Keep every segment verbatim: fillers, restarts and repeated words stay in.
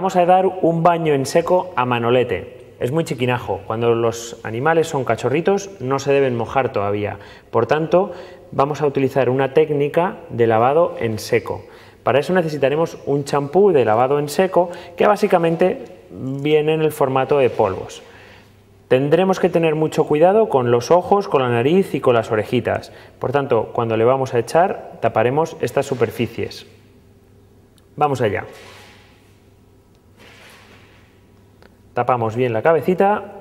Vamos a dar un baño en seco a Manolete. Es muy chiquinajo. Cuando los animales son cachorritos no se deben mojar todavía. Por tanto, vamos a utilizar una técnica de lavado en seco. Para eso necesitaremos un champú de lavado en seco que básicamente viene en el formato de polvos. Tendremos que tener mucho cuidado con los ojos, con la nariz y con las orejitas. Por tanto, cuando le vamos a echar, taparemos estas superficies. Vamos allá. Tapamos bien la cabecita.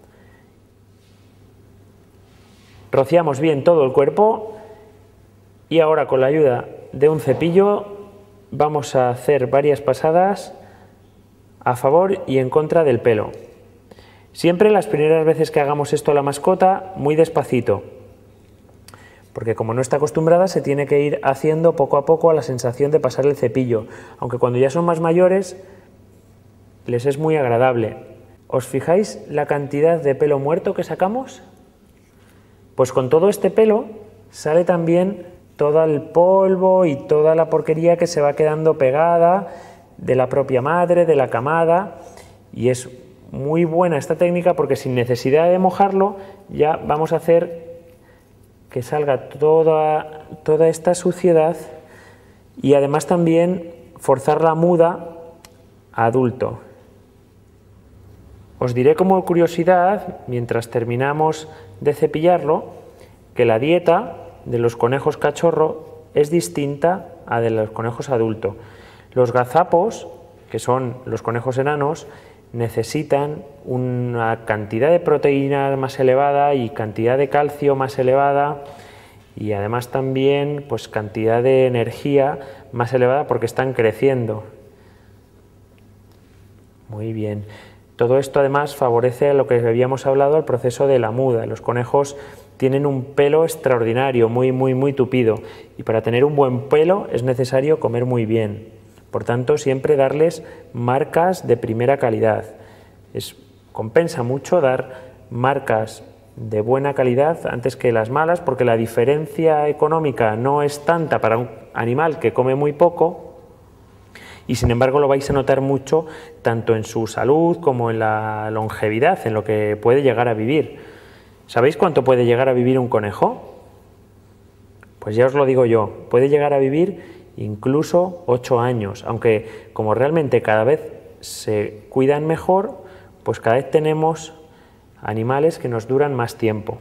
Rociamos bien todo el cuerpo. Y ahora, con la ayuda de un cepillo, vamos a hacer varias pasadas a favor y en contra del pelo. Siempre las primeras veces que hagamos esto a la mascota, muy despacito, porque como no está acostumbrada se tiene que ir haciendo poco a poco a la sensación de pasar el cepillo, aunque cuando ya son más mayores les es muy agradable. ¿Os fijáis la cantidad de pelo muerto que sacamos? Pues con todo este pelo sale también todo el polvo y toda la porquería que se va quedando pegada de la propia madre, de la camada, y es muy buena esta técnica porque sin necesidad de mojarlo ya vamos a hacer que salga toda, toda esta suciedad y además también forzar la muda a adulto. Os diré como curiosidad, mientras terminamos de cepillarlo, que la dieta de los conejos cachorro es distinta a de los conejos adulto. Los gazapos, que son los conejos enanos, necesitan una cantidad de proteína más elevada y cantidad de calcio más elevada y además también pues cantidad de energía más elevada porque están creciendo. Muy bien. Todo esto además favorece a lo que habíamos hablado, el proceso de la muda. Los conejos tienen un pelo extraordinario, muy, muy, muy tupido, y para tener un buen pelo es necesario comer muy bien. Por tanto, siempre darles marcas de primera calidad. Es, compensa mucho dar marcas de buena calidad antes que las malas, porque la diferencia económica no es tanta para un animal que come muy poco, y sin embargo lo vais a notar mucho tanto en su salud como en la longevidad, en lo que puede llegar a vivir. ¿Sabéis cuánto puede llegar a vivir un conejo? Pues ya os lo digo yo, puede llegar a vivir incluso ocho años, aunque como realmente cada vez se cuidan mejor, pues cada vez tenemos animales que nos duran más tiempo.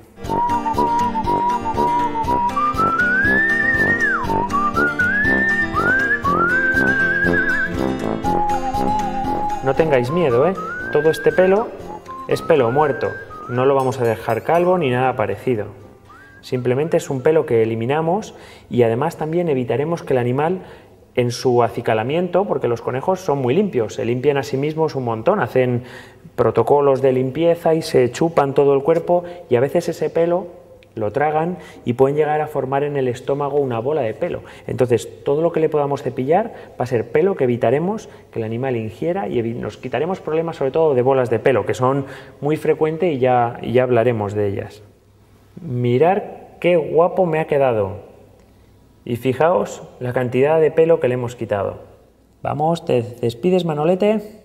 No tengáis miedo, ¿eh? Todo este pelo es pelo muerto, no lo vamos a dejar calvo ni nada parecido. Simplemente es un pelo que eliminamos y además también evitaremos que el animal en su acicalamiento, porque los conejos son muy limpios, se limpian a sí mismos un montón, hacen protocolos de limpieza y se chupan todo el cuerpo y a veces ese pelo lo tragan y pueden llegar a formar en el estómago una bola de pelo. Entonces todo lo que le podamos cepillar va a ser pelo que evitaremos que el animal ingiera y nos quitaremos problemas sobre todo de bolas de pelo, que son muy frecuentes y ya, y ya hablaremos de ellas. Mirad qué guapo me ha quedado y fijaos la cantidad de pelo que le hemos quitado. Vamos, te despides, Manolete.